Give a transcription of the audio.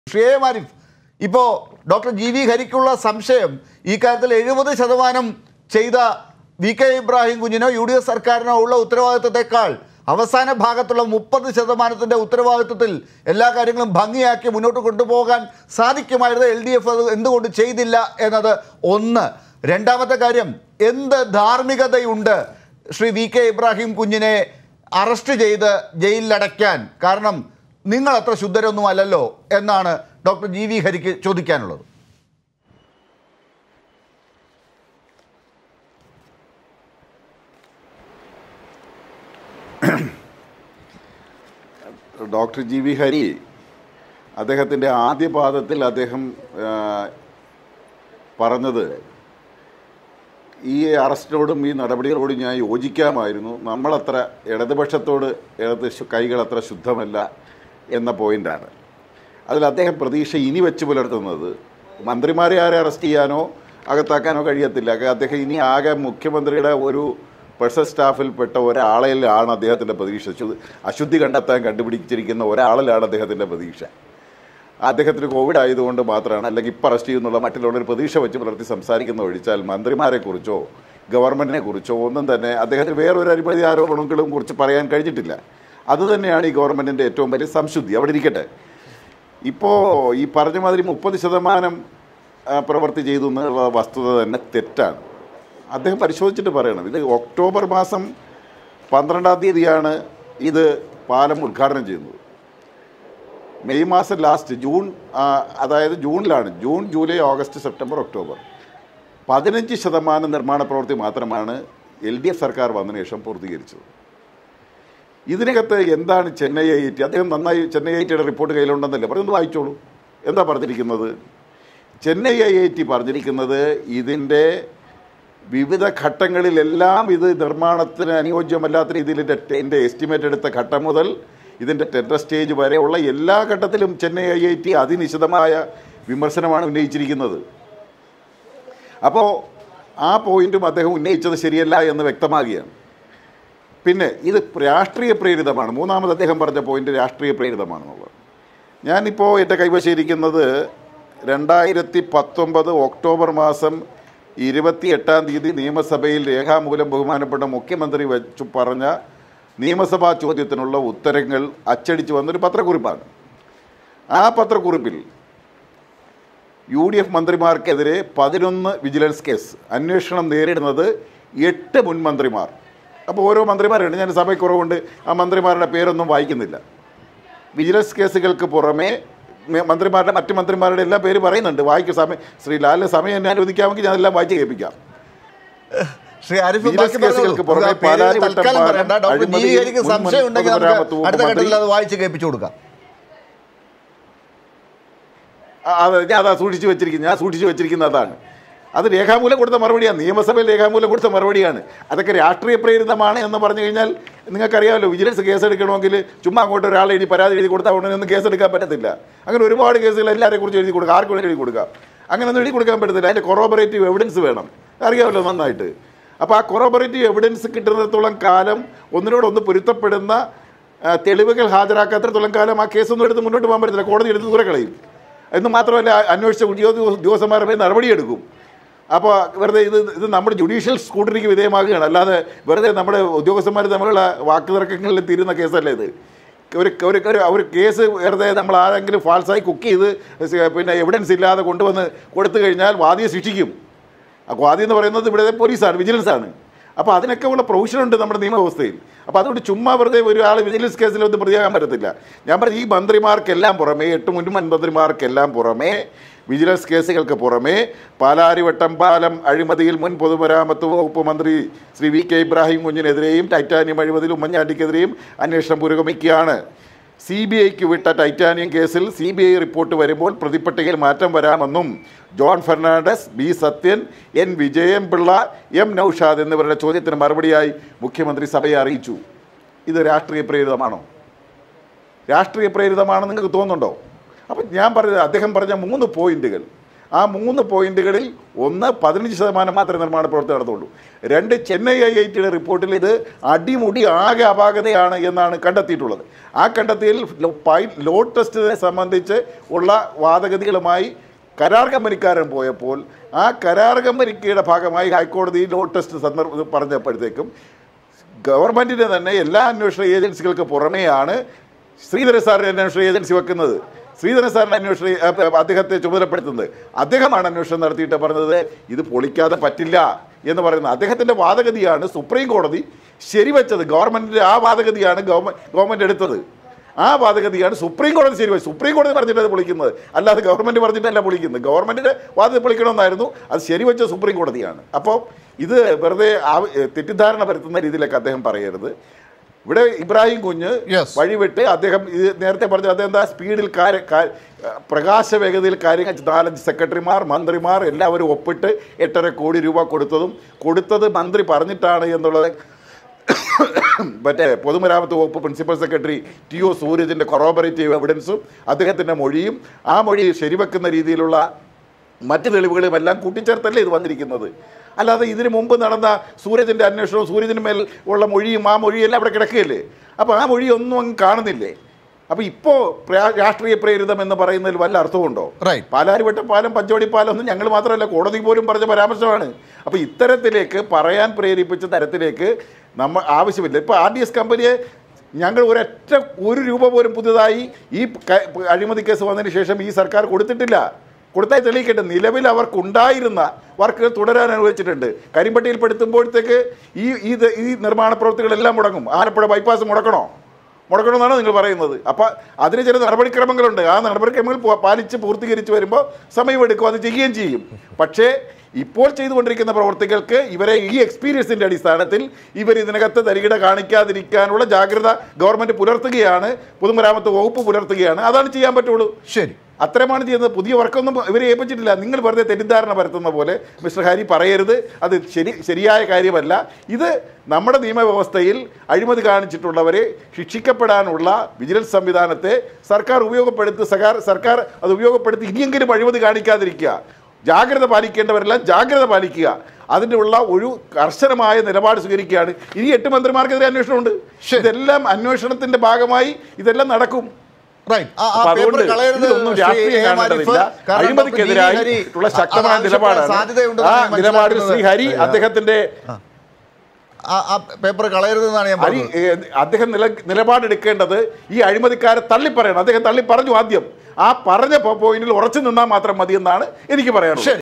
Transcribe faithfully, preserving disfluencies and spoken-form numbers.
ഷുഹൈബ് ആരിഫ്, ഇപ്പോൾ doctor G V ഹരിക്കുള്ള സംശയം ഈ കാര്യത്തിൽ എഴുപത് ശതമാനം ചെയ്ത വി കെ ഇബ്രാഹിം കുഞ്ഞിനോ യു ഡി എഫ് സർക്കാരിനോ ഉള്ള ഉത്തരവാദിത്വത്തെക്കാൾ അവസാന ഭാഗത്തുള്ള മുപ്പത് ശതമാനത്തിൻ്റെ ഉത്തരവാദിത്വത്തിൽ എല്ലാ കാര്യങ്ങളും ഭംഗിയാക്കി മുന്നോട്ട് കൊണ്ടുപോകാൻ സാധിക്കുമായിരുന്നു. എൽ ഡി എഫ് അത് എന്തുകൊണ്ട് ചെയ്തില്ല എന്നത് ഒന്ന്. രണ്ടാമത്തെ കാര്യം, എന്ത് ധാർമ്മികതയുണ്ട് ശ്രീ വി കെ ഇബ്രാഹിം കുഞ്ഞിനെ അറസ്റ്റ് ചെയ്ത് ജയിലിലടയ്ക്കാൻ? കാരണം നിങ്ങൾ അത്ര ശുദ്ധരൊന്നും അല്ലല്ലോ എന്നാണ് ഡോക്ടർ ജി വി ഹരിക്ക് ചോദിക്കാനുള്ളത്. ഡോക്ടർ ജി വി ഹരി അദ്ദേഹത്തിൻ്റെ ആദ്യ പാദത്തിൽ അദ്ദേഹം പറഞ്ഞത് ഈ അറസ്റ്റിനോടും ഈ നടപടികളോടും ഞാൻ യോജിക്കാമായിരുന്നു, നമ്മളത്ര ഇടതുപക്ഷത്തോട് ഇടത് കൈകളത്ര ശുദ്ധമല്ല എന്ന പോയിൻ്റാണ്. അതിൽ അദ്ദേഹം പ്രതീക്ഷ ഇനി വെച്ച് പുലർത്തുന്നത് മന്ത്രിമാരെ ആരെ അറസ്റ്റ് ചെയ്യാനോ അകത്താക്കാനോ കഴിയത്തില്ല. അദ്ദേഹം ഇനി ആകെ മുഖ്യമന്ത്രിയുടെ ഒരു പേഴ്സണൽ സ്റ്റാഫിൽപ്പെട്ട ഒരാളിലാണ് അദ്ദേഹത്തിൻ്റെ പ്രതീക്ഷ. അശുദ്ധി കണ്ടെത്താൻ കണ്ടുപിടിച്ചിരിക്കുന്ന ഒരാളിലാണ് അദ്ദേഹത്തിൻ്റെ പ്രതീക്ഷ. അദ്ദേഹത്തിന് കോവിഡ് ആയതുകൊണ്ട് മാത്രമാണ്, അല്ലെങ്കിൽ ഇപ്പം അറസ്റ്റ് ചെയ്യുന്നുള്ള മറ്റുള്ളവരുടെ പ്രതീക്ഷ വെച്ച് പുലർത്തി സംസാരിക്കുന്ന ഒഴിച്ചാൽ മന്ത്രിമാരെക്കുറിച്ചോ ഗവൺമെൻറ്റിനെ കുറിച്ചോ ഒന്നും തന്നെ അദ്ദേഹത്തിന് വേറൊരു അഴിമതി ആരോപണങ്ങളും കുറിച്ച് പറയാൻ കഴിഞ്ഞിട്ടില്ല. അതുതന്നെയാണ് ഈ ഗവൺമെൻറ്റിൻ്റെ ഏറ്റവും വലിയ സംശുദ്ധി. അവിടെ ഇരിക്കട്ടെ, ഇപ്പോൾ ഈ പറഞ്ഞ മാതിരി മുപ്പത് ശതമാനം പ്രവൃത്തി ചെയ്തു എന്നുള്ള വസ്തുത തന്നെ തെറ്റാണ്. അദ്ദേഹം പരിശോധിച്ചിട്ട് പറയണം. ഇത് ഒക്ടോബർ മാസം പന്ത്രണ്ടാം തീയതിയാണ് ഇത് പാലം ഉദ്ഘാടനം ചെയ്യുന്നത്. മെയ് മാസം ലാസ്റ്റ് ജൂൺ, അതായത് ജൂണിലാണ്, June July August September October പതിനഞ്ച് ശതമാനം നിർമ്മാണ പ്രവൃത്തി മാത്രമാണ് എൽ ഡി എഫ് സർക്കാർ വന്നതിന് ശേഷം പൂർത്തീകരിച്ചത്. ഇതിനകത്ത് എന്താണ് ചെന്നൈ ഐ ടി, അദ്ദേഹം നന്നായി ചെന്നൈ ഐ ടിയുടെ റിപ്പോർട്ട് കയ്യിലുണ്ടെന്നല്ലേ പറയുന്നത്, വായിച്ചോളൂ. എന്താ പറഞ്ഞിരിക്കുന്നത്? ചെന്നൈ ഐ ഐ ടി പറഞ്ഞിരിക്കുന്നത് ഇതിൻ്റെ വിവിധ ഘട്ടങ്ങളിലെല്ലാം ഇത് നിർമ്മാണത്തിന് അനുയോജ്യമല്ലാത്ത രീതിയിൽ എൻ്റെ എസ്റ്റിമേറ്റ് എടുത്ത ഘട്ടം മുതൽ ഇതിൻ്റെ ടെൻഡർ സ്റ്റേജ് വരെയുള്ള എല്ലാ ഘട്ടത്തിലും ചെന്നൈ ഐ ഐ ടി അതിനിശിതമായ വിമർശനമാണ് ഉന്നയിച്ചിരിക്കുന്നത്. അപ്പോൾ ആ പോയിൻറ്റും അദ്ദേഹം ഉന്നയിച്ചത് ശരിയല്ല എന്ന് വ്യക്തമാകുകയാണ്. പിന്നെ ഇത് രാഷ്ട്രീയ പ്രേരിതമാണ്. മൂന്നാമത് അദ്ദേഹം പറഞ്ഞ പോയിൻ്റ് രാഷ്ട്രീയ പ്രേരിതമാണെന്നുള്ളത്. ഞാനിപ്പോൾ എൻ്റെ കൈവശം ഇരിക്കുന്നത് രണ്ടായിരത്തി പത്തൊമ്പത് ഒക്ടോബർ മാസം ഇരുപത്തി എട്ടാം തീയതി നിയമസഭയിൽ രേഖാമൂലം ബഹുമാനപ്പെട്ട മുഖ്യമന്ത്രി വെച്ചു പറഞ്ഞ നിയമസഭാ ചോദ്യത്തിനുള്ള ഉത്തരങ്ങൾ അച്ചടിച്ചു വന്നൊരു പത്രക്കുറിപ്പാണ്. ആ പത്രക്കുറിപ്പിൽ യു ഡി എഫ് മന്ത്രിമാർക്കെതിരെ പതിനൊന്ന് വിജിലൻസ് കേസ്, അന്വേഷണം നേരിടുന്നത് എട്ട് മുൻ മന്ത്രിമാർ. അപ്പോൾ ഓരോ മന്ത്രിമാരുണ്ട്, ഞാൻ സമയക്കുറവുകൊണ്ട് ആ മന്ത്രിമാരുടെ പേരൊന്നും വായിക്കുന്നില്ല. വിജിലൻസ് കേസുകൾക്ക് പുറമെ മന്ത്രിമാരുടെ മറ്റു മന്ത്രിമാരുടെ എല്ലാ പേര് പറയുന്നുണ്ട്. വായിക്കും, സമയം ശ്രീ ലാലിന് സമയം എന്നെ അനുവദിക്കാമെങ്കിൽ ഞാനെല്ലാം വായിച്ച് കേൾപ്പിക്കാം. ശ്രീ ആരിഫ്, വായിച്ച് കേൾപ്പിച്ചു കൊടുക്കാം. അതെ, ഞാൻ അതാ സൂക്ഷിച്ചു വെച്ചിരിക്കുന്നത്, ഞാൻ സൂക്ഷിച്ചു വെച്ചിരിക്കുന്ന അതാണ്. അത് രേഖാമൂലം കൊടുത്ത മറുപടിയാണ്, നിയമസഭയിൽ രേഖാമൂലം കൊടുത്ത മറുപടിയാണ്. അതൊക്കെ രാഷ്ട്രീയ പ്രേരിതമാണ് എന്ന് പറഞ്ഞു കഴിഞ്ഞാൽ നിങ്ങൾക്കറിയാമല്ലോ, വിജിലൻസ് കേസെടുക്കണമെങ്കിൽ ചുമ്മാ അങ്ങോട്ട് ഒരാളെ ഇനി പരാതി എഴുതി കൊടുത്താൽ ഉടനെ ഒന്നും കേസെടുക്കാൻ പറ്റത്തില്ല. അങ്ങനെ ഒരുപാട് കേസുകൾ എല്ലാവരെയും കുറിച്ച് എഴുതി കൊടുക്കുക, ആർക്കും എഴുതി കൊടുക്കാം. അങ്ങനെയൊന്നും എഴുതി കൊടുക്കാൻ പറ്റത്തില്ല. അതിൻ്റെ കൊറോബറേറ്റീവ് എവിഡൻസ് വേണം, അറിയാമല്ലോ നന്നായിട്ട്. അപ്പോൾ ആ കൊറോബറേറ്റീവ് എവിഡൻസ് കിട്ടുന്നിടത്തോളം കാലം, ഒന്നിനോടൊന്ന് പൊരുത്തപ്പെടുന്ന തെളിവുകൾ ഹാജരാക്കാത്തിടത്തോളം കാലം ആ കേസൊന്നും എടുത്ത് മുന്നോട്ട് പോകാൻ പറ്റത്തില്ല. കോടതി എടുത്ത് ദൂരെ കളയും. എന്ന് മാത്രമല്ല, അന്വേഷിച്ച ഉദ്യോഗസ്ഥന്മാരുടെ നടപടിയെടുക്കും. അപ്പോൾ വെറുതെ ഇത് ഇത് നമ്മുടെ ജുഡീഷ്യൽ സ്കൂട്ടറിക്ക് വിധേയമാകുകയാണ്. അല്ലാതെ വെറുതെ നമ്മുടെ ഉദ്യോഗസ്ഥന്മാർ തമ്മിലുള്ള വാക്ക് തർക്കങ്ങളിൽ തീരുന്ന കേസല്ലേ ഇത്. ഒരു ഒരു ഒരു കേസ് വെറുതെ നമ്മൾ ആരെങ്കിലും ഫാൾസായി കുക്ക് ചെയ്ത് പിന്നെ എവിഡൻസ് ഇല്ലാതെ കൊണ്ടുവന്ന് കൊടുത്തു കഴിഞ്ഞാൽ വാദിയെ ശിക്ഷിക്കും. ആ വാദി എന്ന് പറയുന്നത് ഇവിടെ പോലീസാണ്, വിജിലൻസാണ്. അപ്പോൾ അതിനൊക്കെ ഉള്ള പ്രൊവിഷനുണ്ട് നമ്മുടെ നിയമവ്യവസ്ഥയിൽ. അപ്പോൾ അതുകൊണ്ട് ചുമ്മാ വെറുതെ ഒരാൾ വിജിലൻസ് കേസിലൊന്നും പ്രതിയാകാൻ പറ്റത്തില്ല. ഞാൻ പറഞ്ഞു, ഈ മന്ത്രിമാർക്കെല്ലാം പുറമേ, എട്ട് മുൻ മന്ത്രിമാർക്കെല്ലാം പുറമേ, വിജിലൻസ് കേസുകൾക്ക് പുറമേ പാലാരിവട്ടം പാലം അഴിമതിയിൽ മുൻ പൊതുമരാമത്ത് വകുപ്പ് മന്ത്രി ശ്രീ വി കെ ഇബ്രാഹിം കുഞ്ഞിനെതിരെയും ടൈറ്റാനിയം അഴിമതിയിൽ ഉമ്മൻചാണ്ടിക്കെതിരെയും അന്വേഷണം പുരോഗമിക്കുകയാണ്. സി ബി ഐക്ക് വിട്ട ടൈറ്റാനിയം കേസിൽ സി ബി ഐ റിപ്പോർട്ട് വരുമ്പോൾ പ്രതിപട്ടികയിൽ മാറ്റം വരാമെന്നും ജോൺ ഫെർണാണ്ടസ്, ബി സത്യൻ, എൻ വിജയൻ പിള്ള, എം നൌഷാദ് എന്നിവരുടെ ചോദ്യത്തിന് മറുപടിയായി മുഖ്യമന്ത്രി സഭയെ അറിയിച്ചു. ഇത് രാഷ്ട്രീയ പ്രേരിതമാണോ? രാഷ്ട്രീയ പ്രേരിതമാണെന്ന് നിങ്ങൾക്ക് തോന്നുന്നുണ്ടോ? അപ്പം ഞാൻ പറഞ്ഞത്, അദ്ദേഹം പറഞ്ഞ മൂന്ന് പോയിന്റുകൾ, ആ മൂന്ന് പോയിന്റുകളിൽ ഒന്ന് പതിനഞ്ച് ശതമാനം മാത്രമേ നിർമ്മാണ പ്രവർത്തനം നടത്തുള്ളൂ. രണ്ട്, ചെന്നൈ ഐ ഐ ടിയുടെ റിപ്പോർട്ടിൽ ഇത് അടിമുടി ആകെ അപാകതയാണ് എന്നാണ് കണ്ടെത്തിയിട്ടുള്ളത്. ആ കണ്ടെത്തിയിൽ ലോഡ് ടെസ്റ്റിനെ സംബന്ധിച്ച് ഉള്ള വാദഗതികളുമായി കരാർ കമ്പനിക്കാരൻ പോയപ്പോൾ ആ കരാർ കമ്പനിയുടെ ഭാഗമായി ഹൈക്കോടതി ലോഡ് ടെസ്റ്റ് സന്ദർഭം പറഞ്ഞപ്പോഴത്തേക്കും ഗവൺമെൻറ്റിൻ്റെ തന്നെ എല്ലാ അന്വേഷണ ഏജൻസികൾക്ക് പുറമെയാണ് ശ്രീധരൻ സാറിൻ്റെ അന്വേഷണ ഏജൻസി വെക്കുന്നത്. ശ്രീധരൻ സാറിൻ്റെ അന്വേഷണ അദ്ദേഹത്തെ ചുമതലപ്പെടുത്തുന്നത്. അദ്ദേഹമാണ് അന്വേഷണം നടത്തിയിട്ട് പറഞ്ഞത് ഇത് പൊളിക്കാതെ പറ്റില്ല എന്ന് പറയുന്നത്. അദ്ദേഹത്തിൻ്റെ വാദഗതിയാണ് സുപ്രീം കോടതി ശരിവെച്ചത്. ഗവൺമെൻറ്റിൻ്റെ ആ വാദഗതിയാണ് ഗവൺമെൻറ് ഗവൺമെൻറ് എടുത്തത്. ആ വാദഗതിയാണ് സുപ്രീം കോടതി ശരിവെച്ചത്. സുപ്രീം കോടതി പറഞ്ഞിട്ട് അത് പൊളിക്കുന്നത്, അല്ലാതെ ഗവൺമെൻറ് പറഞ്ഞിട്ടല്ല പൊളിക്കുന്നത്. ഗവൺമെൻറ്റിൻ്റെ വാദം പൊളിക്കണമെന്നായിരുന്നു, അത് ശരിവെച്ച സുപ്രീം കോടതിയാണ്. അപ്പോൾ ഇത് വെറുതെ തെറ്റിദ്ധാരണ പരത്തുന്ന രീതിയിലൊക്കെ അദ്ദേഹം പറയരുത്. ഇവിടെ ഇബ്രാഹിം കുഞ്ഞ് വഴിവിട്ട് അദ്ദേഹം ഇത് നേരത്തെ പറഞ്ഞു, അദ്ദേഹം എന്താ സ്പീഡിൽ കാര്യ പ്രകാശ വേഗതയിൽ കാര്യങ്ങൾ നാലഞ്ച് സെക്രട്ടറിമാർ മന്ത്രിമാർ എല്ലാവരും ഒപ്പിട്ട് എട്ടര കോടി രൂപ കൊടുത്തതും കൊടുത്തത് മന്ത്രി പറഞ്ഞിട്ടാണ് എന്നുള്ളത് മറ്റേ പൊതുമരാമത്ത് വകുപ്പ് പ്രിൻസിപ്പൽ സെക്രട്ടറി ടി ഒ സൂരജിൻ്റെ കൊറോബറേറ്റീവ് എവിഡൻസും അദ്ദേഹത്തിൻ്റെ മൊഴിയും ആ മൊഴി ശരിവെക്കുന്ന രീതിയിലുള്ള മറ്റ് തെളിവുകളും എല്ലാം കൂട്ടിച്ചേർത്തല്ലേ ഇത് വന്നിരിക്കുന്നത്. അല്ലാതെ ഇതിനു മുമ്പ് നടന്ന സൂരജിൻ്റെ അന്വേഷണവും സൂരജിന് മേൽ ഉള്ള മൊഴിയും ആ മൊഴിയെല്ലാം അവിടെ കിടക്കുകയല്ലേ. അപ്പോൾ ആ മൊഴിയൊന്നും അങ്ങ് കാണുന്നില്ലേ. അപ്പോൾ ഇപ്പോൾ രാഷ്ട്രീയ പ്രേരിതം എന്ന് പറയുന്നതിൽ വല്ല അർത്ഥമുണ്ടോ? പാലാരിവട്ട പാലം പഞ്ചവടി പാലം ഒന്നും ഞങ്ങൾ മാത്രമല്ല കോടതി പോലും പറഞ്ഞ പരാമർശമാണ്. അപ്പോൾ ഇത്തരത്തിലേക്ക് പറയാൻ പ്രേരിപ്പിച്ച തരത്തിലേക്ക് നമ്മൾ ആവശ്യമില്ല. ഇപ്പോൾ ആർ ഡി എസ് കമ്പനിയെ ഞങ്ങൾ ഒരൊറ്റ ഒരു രൂപ പോലും പുതുതായി ഈ അഴിമതി കേസ് വന്നതിന് ശേഷം ഈ സർക്കാർ കൊടുത്തിട്ടില്ല. കൊടുത്തായി തെളിയിക്കട്ടെ. നിലവിൽ അവർക്കുണ്ടായിരുന്ന വർക്കുകൾ തുടരാൻ അനുവദിച്ചിട്ടുണ്ട്. കരിമ്പട്ടിയിൽപ്പെടുത്തുമ്പോഴത്തേക്ക് ഈ ഇത് ഈ നിർമ്മാണ പ്രവൃത്തികളെല്ലാം മുടങ്ങും. ആലപ്പുഴ ബൈപ്പാസ് മുടക്കണോ മുടക്കണമെന്നാണ് നിങ്ങൾ പറയുന്നത്. അപ്പോൾ അതിന് ചില നടപടിക്രമങ്ങളുണ്ട്. ആ നടപടിക്രമങ്ങൾ പാലിച്ച് പൂർത്തീകരിച്ച് വരുമ്പോൾ സമയമെടുക്കും, അത് ചെയ്യുകയും ചെയ്യും. പക്ഷേ ഇപ്പോൾ ചെയ്തുകൊണ്ടിരിക്കുന്ന പ്രവൃത്തികൾക്ക് ഇവരെ ഈ എക്സ്പീരിയൻസിൻ്റെ അടിസ്ഥാനത്തിൽ ഇവർ ഇതിനകത്ത് തരികിട കാണിക്കാതിരിക്കാനുള്ള ജാഗ്രത ഗവൺമെൻറ് പുലർത്തുകയാണ്, പൊതുമരാമത്ത് വകുപ്പ് പുലർത്തുകയാണ്. അതാണ് ചെയ്യാൻ പറ്റുള്ളൂ. ശരി, അത്രയുമാണ് ചെയ്യുന്നത്. പുതിയ വർക്കൊന്നും ഇവരെ ഏൽപ്പിച്ചിട്ടില്ല. നിങ്ങൾ വെറുതെ തെറ്റിദ്ധാരണ പരത്തുന്ന പോലെ മിസ്റ്റർ ഹരി പറയരുത്. അത് ശരി ശരിയായ കാര്യമല്ല. ഇത് നമ്മുടെ നിയമവ്യവസ്ഥയിൽ അഴിമതി കാണിച്ചിട്ടുള്ളവരെ ശിക്ഷിക്കപ്പെടാനുള്ള വിജിലൻസ് സംവിധാനത്തെ സർക്കാർ ഉപയോഗപ്പെടുത്തി സർക്കാർ സർക്കാർ അത് ഉപയോഗപ്പെടുത്തി ഇനിയെങ്കിലും അഴിമതി കാണിക്കാതിരിക്കുക. ജാഗ്രത പാലിക്കേണ്ടവരെല്ലാം ജാഗ്രത പാലിക്കുക. അതിൻ്റെ ഉള്ള ഒരു കർശനമായ നിലപാട് സ്വീകരിക്കുകയാണ്. ഇനി എട്ട് മന്ത്രിമാർക്കെതിരെ അന്വേഷണമുണ്ട്. ഇതെല്ലാം അന്വേഷണത്തിൻ്റെ ഭാഗമായി ഇതെല്ലാം നടക്കും. അഴിമതിക്കെതിരായിട്ടുള്ള ശക്തമായ നിലപാടാണ്. ആ നിലപാടിൽ ശ്രീ ഹരി അദ്ദേഹത്തിന്റെ പേപ്പർ കളയരുതെന്നാണ് ഞാൻ പറഞ്ഞത്. അദ്ദേഹം നില നിലപാടെടുക്കേണ്ടത് ഈ അഴിമതിക്കാരെ തള്ളിപ്പറയണം. അദ്ദേഹം തള്ളി പറഞ്ഞു ആദ്യം. ആ പറഞ്ഞ പോയിന്റിൽ ഉറച്ചു നിന്നാൽ മാത്രം മതിയെന്നാണ് എനിക്ക് പറയാനുള്ളത്.